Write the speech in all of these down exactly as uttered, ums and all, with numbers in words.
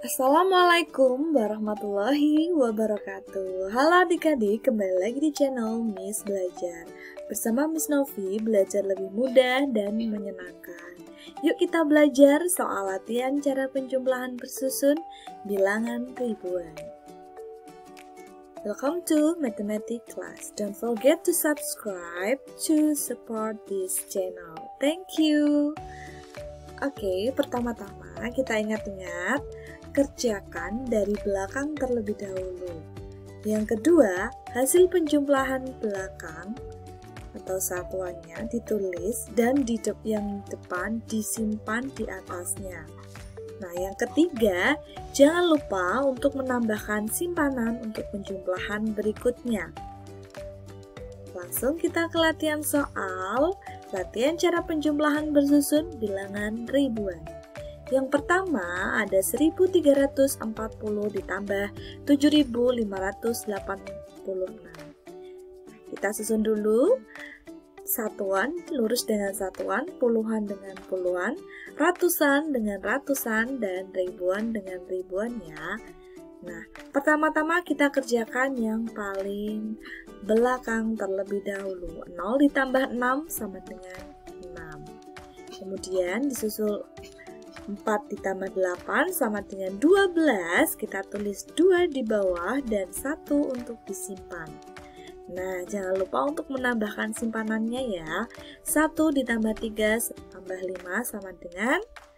Assalamualaikum warahmatullahi wabarakatuh. Halo adik-adik, kembali lagi di channel Miss Belajar. Bersama Miss Novi, belajar lebih mudah dan menyenangkan. Yuk kita belajar soal latihan cara penjumlahan bersusun bilangan ribuan. Welcome to Mathematics class. Don't forget to subscribe to support this channel. Thank you. Oke, pertama-tama kita ingat-ingat kerjakan dari belakang terlebih dahulu. Yang kedua, hasil penjumlahan belakang atau satuannya ditulis dan di de yang depan disimpan di atasnya. Nah, yang ketiga, jangan lupa untuk menambahkan simpanan untuk penjumlahan berikutnya. Langsung kita ke latihan soal, latihan cara penjumlahan bersusun bilangan ribuan. Yang pertama ada seribu tiga ratus empat puluh ditambah tujuh ribu lima ratus delapan puluh enam. Kita susun dulu. Satuan lurus dengan satuan, puluhan dengan puluhan, ratusan dengan ratusan, dan ribuan dengan ribuan ya. Nah, pertama-tama kita kerjakan yang paling belakang terlebih dahulu. nol ditambah enam sama dengan enam. Kemudian disusul empat ditambah delapan sama dengan dua belas, kita tulis dua di bawah dan satu untuk disimpan. Nah, jangan lupa untuk menambahkan simpanannya ya. satu ditambah tiga tambah lima sama dengan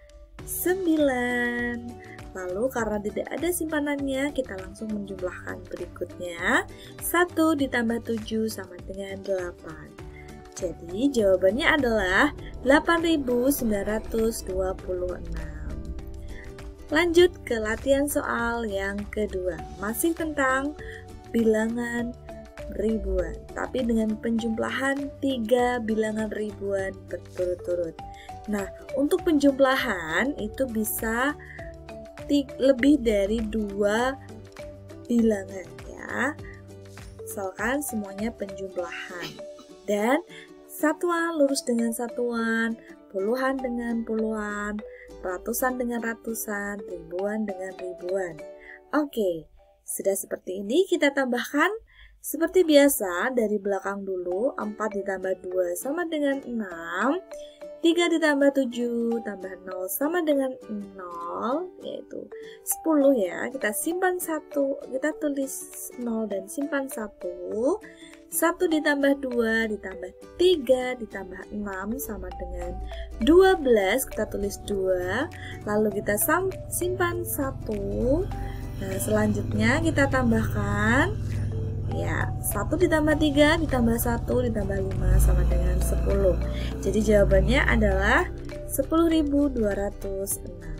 sembilan. Lalu karena tidak ada simpanannya, kita langsung menjumlahkan berikutnya. satu ditambah tujuh sama dengan delapan. Jadi jawabannya adalah delapan ribu sembilan ratus dua puluh enam. Lanjut ke latihan soal yang kedua. Masih tentang bilangan ribuan, tapi dengan penjumlahan tiga bilangan ribuan berturut-turut. Nah, untuk penjumlahan itu bisa lebih dari dua bilangan ya. Misalkan semuanya penjumlahan. Dan satuan lurus dengan satuan, puluhan dengan puluhan, ratusan dengan ratusan, ribuan dengan ribuan. Oke, sudah seperti ini kita tambahkan seperti biasa dari belakang dulu. Empat ditambah dua sama dengan enam, tiga ditambah tujuh tambah nol sama dengan nol, yaitu sepuluh ya. Kita simpan satu, kita tulis nol dan simpan satu. satu ditambah dua ditambah tiga ditambah enam sama dengan dua belas, kita tulis dua, lalu kita simpan satu. Nah, selanjutnya kita tambahkan ya, satu ditambah tiga ditambah satu ditambah lima sama dengan sepuluh. Jadi jawabannya adalah sepuluh ribu dua ratus enam.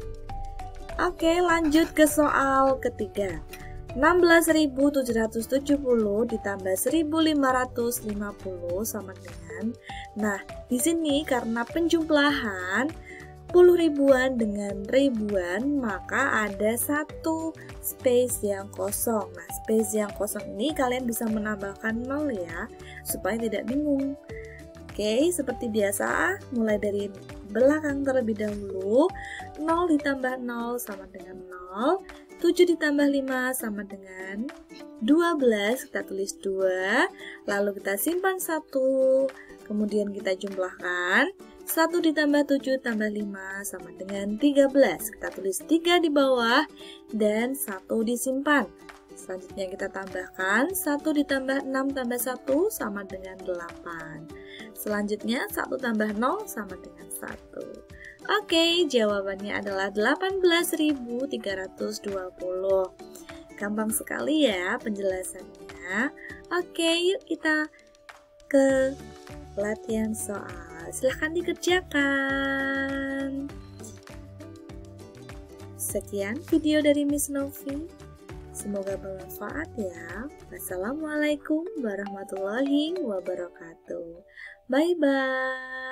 Oke, lanjut ke soal ketiga. enam belas ribu tujuh ratus tujuh puluh ditambah seribu lima ratus lima puluh sama dengan, nah di sini karena penjumlahan puluh ribuan dengan ribuan, maka ada satu space yang kosong. Nah, space yang kosong ini kalian bisa menambahkan nol ya, supaya tidak bingung. Oke, seperti biasa, mulai dari belakang terlebih dahulu. nol ditambah nol sama dengan nol, tujuh ditambah lima sama dengan dua belas, kita tulis dua, lalu kita simpan satu, kemudian kita jumlahkan. satu ditambah tujuh tambah lima sama dengan tiga belas, kita tulis tiga di bawah dan satu disimpan. Selanjutnya kita tambahkan satu ditambah enam tambah satu sama dengan delapan. Selanjutnya satu tambah nol sama dengan satu. Oke, jawabannya adalah delapan belas ribu tiga ratus dua puluh. Gampang sekali ya penjelasannya. Oke, yuk kita ke latihan soal. Silahkan dikerjakan. Sekian video dari Miss Novi. Semoga bermanfaat ya. Wassalamualaikum warahmatullahi wabarakatuh. Bye-bye.